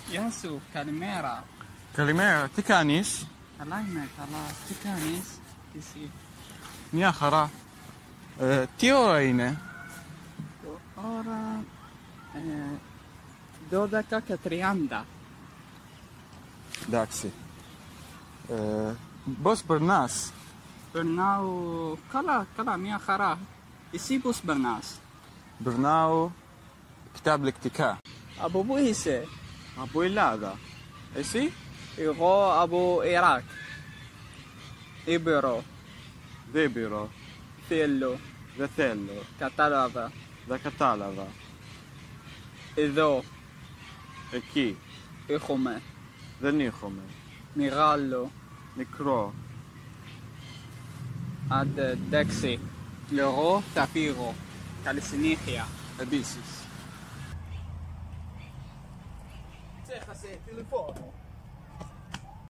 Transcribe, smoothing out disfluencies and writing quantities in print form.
Yasu, Calimera. Calimera, τι κάνεις? Καλά είμαι, καλά. Τι κάνεις, εσύ? Μια χαρά. Τι ώρα είναι? Ώρα 12:30. Εντάξει. Πώς περνάς? Περνάω καλά, μια χαρά. Εσύ πώς περνάς? Περνάω καταπληκτικά. Από πού είσαι? Από Ελλάδα. Εσύ? Εγώ από Ιράκ. Ήπειρο. Δεν πειρώ. Θέλω. Δεν θέλω. Κατάλαβα. Δεν κατάλαβα. Εδώ Εκεί. έχουμε. Δεν είχαμε. Μεγάλο. Μικρό. Άντε, εντάξει. Εγώ θα φύγω. Καλή συνήθεια. Επίσης. Ξέχασε τηλεφώνο.